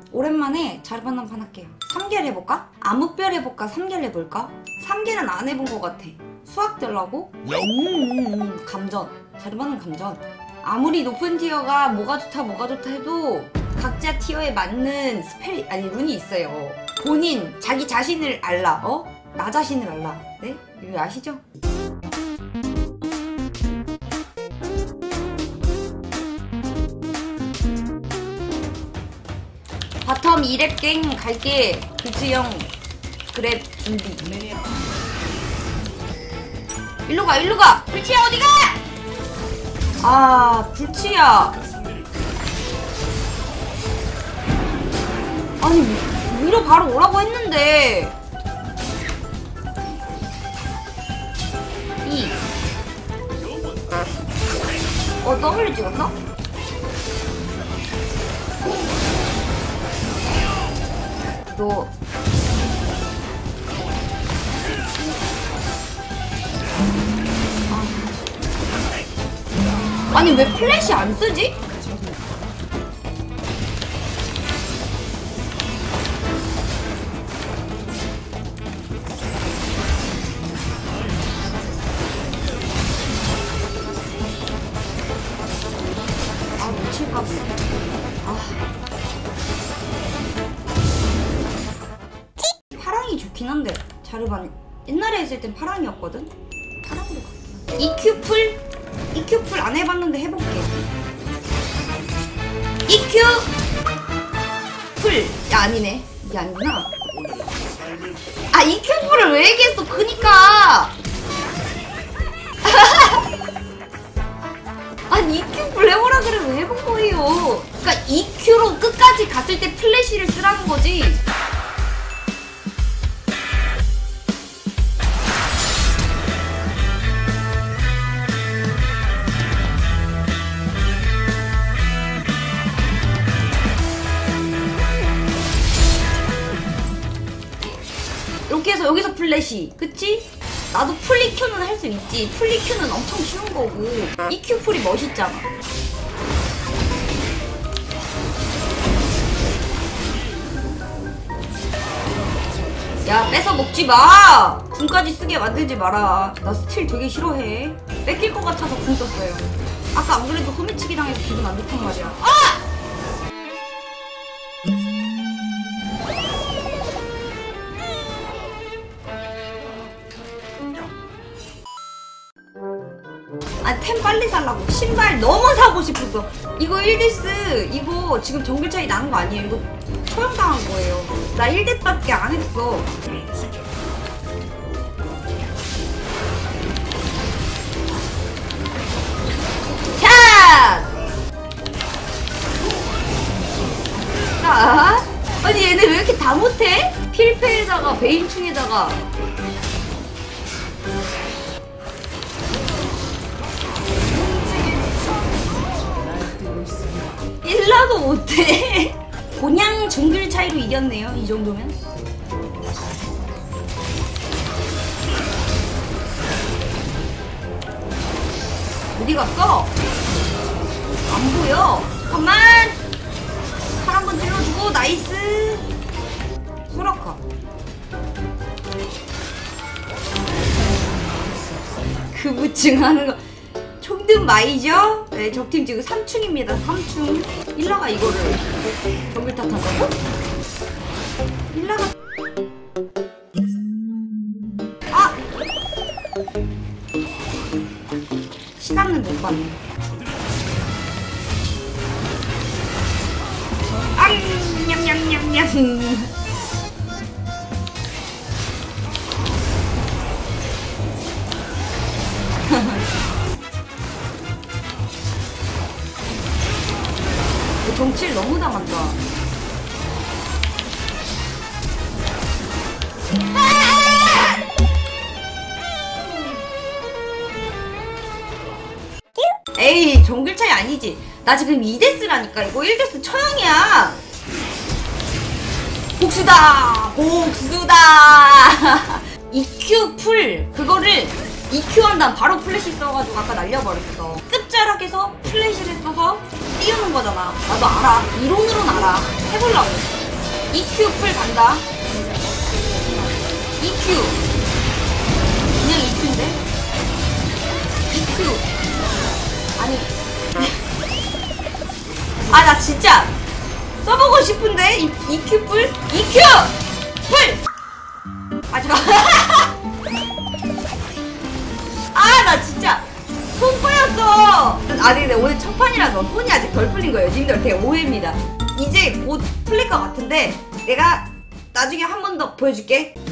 오랜만에 자르반 한판 할게요. 3겔 해볼까? 암흑별 해볼까? 3겔 해볼까? 3겔은 안 해본 것 같아. 수학 되려고? 감전. 자르반은 감전. 아무리 높은 티어가 뭐가 좋다 해도 각자 티어에 맞는 스펠이 아니 룬이 있어요. 본인 자기 자신을 알라. 나 자신을 알라. 네? 이거 아시죠? 바텀 2렙 갱 갈게. 불치형 그랩 준비. 일로가 일로가. 불치야 어디가? 아 불치야. 아니 위로 바로 오라고 했는데. W 찍었어? 너 아니 왜 플래시 안 쓰지? 아 놓칠까 보네. 파랑이 좋긴 한데 자르반 옛날에 했을 땐 파랑이었거든? 파랑으로 갈게. EQ 풀 안 해봤는데 해볼게. EQ 풀! 야 아니네. 이게 아니구나. 아 EQ 풀을 왜 얘기했어? 그니까 아니 EQ 풀 해보라 그래 왜 해본 거예요? 그니까 EQ로 끝까지 갔을 때 플래시를 쓰라는 거지. 이렇게 해서 여기서 플래시 그치? 나도 풀리 Q는 할 수 있지. 풀리 Q는 엄청 쉬운 거고 EQ 풀이 멋있잖아. 야 뺏어 먹지 마. 궁까지 쓰게 만들지 마라. 나 스틸 되게 싫어해. 뺏길 것 같아서 궁 썼어요. 아까 안 그래도 소매치기 당해서 기분 안 좋단 말이야. 아! 아, 템 빨리 살라고. 신발 너무 사고 싶었어. 이거 1데스 이거 지금 정글 차이 나는 거 아니에요? 이거 처형당한 거예요. 나 1덱밖에 안 했어. 샷! 자, 아니 얘네 왜 이렇게 다 못해? 필패에다가 베인충에다가 일라도 못해. 그냥 정글 차이로 이겼네요. 이 정도면. 어디 갔어? 안 보여. 잠깐만. 팔 한번 찔러주고 나이스. 소라카. 그 부층하는 거. 총등 마이죠? 네, 적팀 지금 3충입니다. 3충. 일라가 이거를 정글 탓한다고? 일라가 아! 시간은 못 봤네. 앙! 냠냠냠냠. 정치를 너무 당한다. 에이 정글 차이 아니지. 나 지금 2데스라니까. 이거 1데스 처형이야. 복수다 복수다. EQ 풀 그거를 EQ 한 다음 바로 플래시 써가지고 아까 날려버렸어. 끝자락에서 플래시를 써서 띄우는 거잖아. 나도 알아. 이론으로는 알아. 해보려고. EQ 풀 간다. EQ. 그냥 EQ인데? EQ. 아니. 아, 나 진짜 써보고 싶은데? EQ 풀? EQ! 풀! 아, 잠깐. 아, 나 진짜 손 꼬였어. 아니, 근데 오늘 첫 판이라서 손이 아직 덜 풀린 거예요. 님들 되게 오해입니다. 이제 곧 풀릴 것 같은데 내가 나중에 한 번 더 보여줄게.